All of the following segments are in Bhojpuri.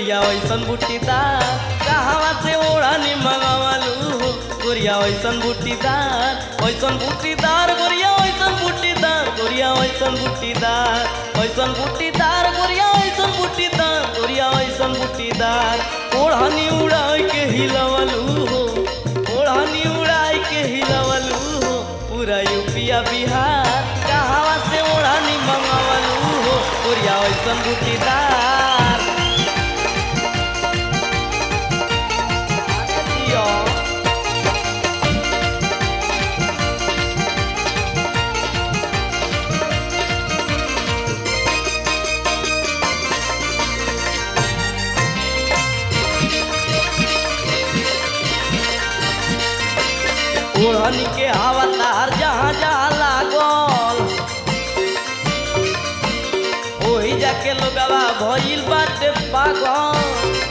गोरिया वैसन बुटीदार कहवा से ओढ़नी मंगावलू हो गोरिया वैसन बुटीदार गोरिया वैसन बुटीदार गोरिया वैसन बुटीदार गोरिया वैसन बुटीदार गोरिया वैसन बुटीदार ओढ़नी उड़ाई के हिलवलू हो ओढ़नी उड़ाई के हिलवलू हो पूरा यूपिया बिहार कहवा से ओढ़नी मंगावलू हो गोरिया वैसन बुटीदार। ओढ़नी के हवा तार जहाँ जहाँ लागल ओही जाके लोगवा भइल बाटे पागल।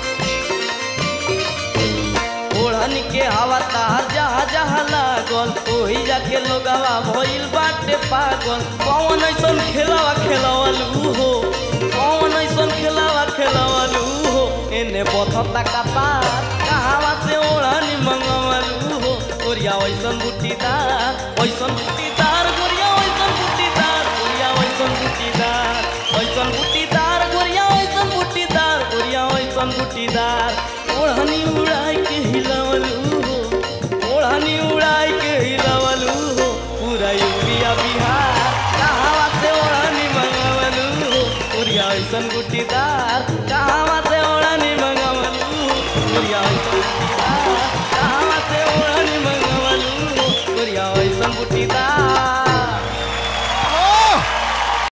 ओढ़नी के हवा तार जहाँ जहाँ लागल ओही जाके लोगवा भइल बाटे पागल। कौन ऐसन खेलावा खेलवलू हो कौन ऐसन खेलावा खेलवलू हो एने बथता कपार कहवा से ओढ़नी मंगवलू हो गोरिया वैसन बुटीदार गोरिया वैसन बुटीदार गोरिया वैसन बुटीदार गोरिया वैसन बुटीदार गोरिया वैसन बुटीदार ओढ़नी उड़ाई के हिलवलू हो ओढ़नी उड़ाई के हिलवलू हो पूरा यूपिया बिहार कहवा से ओढ़नी मंगवलू हो गोरिया वैसन बुटीदार कहवा से ओढ़नी मंगवलू गोरिया वैसन बुटीदार कहवा से ओढ़नी मंगवलू गोरिया वैसन बुटीदार।